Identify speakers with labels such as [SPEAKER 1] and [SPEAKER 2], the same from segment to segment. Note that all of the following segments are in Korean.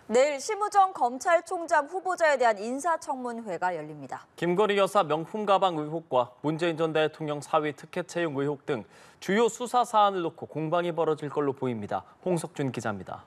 [SPEAKER 1] 내일 심우정 검찰총장 후보자에 대한 인사청문회가 열립니다.
[SPEAKER 2] 김건희 여사 명품 가방 의혹과 문재인 전 대통령 사위 특혜 채용 의혹 등 주요 수사 사안을 놓고 공방이 벌어질 걸로 보입니다. 홍석준 기자입니다.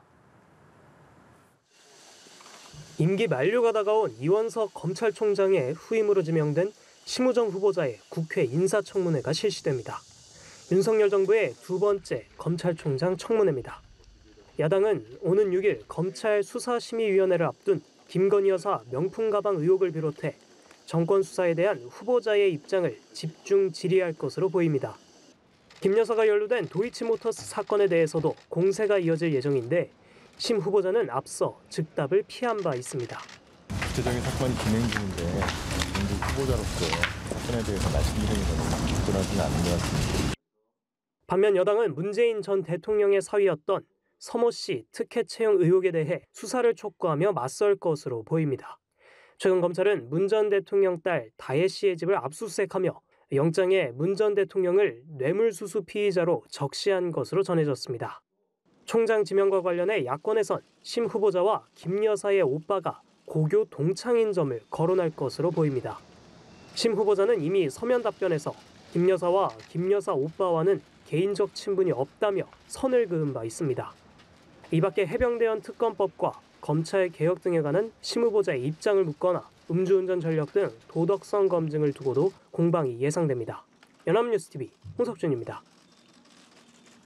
[SPEAKER 3] 임기 만료가 다가온 이원석 검찰총장의 후임으로 지명된 심우정 후보자의 국회 인사청문회가 실시됩니다. 윤석열 정부의 두 번째 검찰총장 청문회입니다. 야당은 오는 6일 검찰 수사심의위원회를 앞둔 김건희 여사 명품 가방 의혹을 비롯해 정권 수사에 대한 후보자의 입장을 집중 질의할 것으로 보입니다. 김 여사가 연루된 도이치모터스 사건에 대해서도 공세가 이어질 예정인데 심 후보자는 앞서 즉답을 피한 바 있습니다.
[SPEAKER 4] 구체적인 사건이 진행 중인데 정부 후보자로서 사건에 대해서 말씀드리는 것은 적절하지는 않은 것 같습니다.
[SPEAKER 3] 반면 여당은 문재인 전 대통령의 사위였던 서모 씨 특혜 채용 의혹에 대해 수사를 촉구하며 맞설 것으로 보입니다. 최근 검찰은 문 전 대통령 딸 다혜 씨의 집을 압수수색하며 영장에 문 전 대통령을 뇌물수수 피의자로 적시한 것으로 전해졌습니다. 총장 지명과 관련해 야권에선 심 후보자와 김 여사의 오빠가 고교 동창인 점을 거론할 것으로 보입니다. 심 후보자는 이미 서면 답변에서 김 여사와 김 여사 오빠와는 개인적 친분이 없다며 선을 그은 바 있습니다. 이 밖에 해병대원 특검법과 검찰 개혁 등에 관한 심 후보자의 입장을 묻거나 음주운전 전력 등 도덕성 검증을 두고도 공방이 예상됩니다. 연합뉴스TV 홍석준입니다.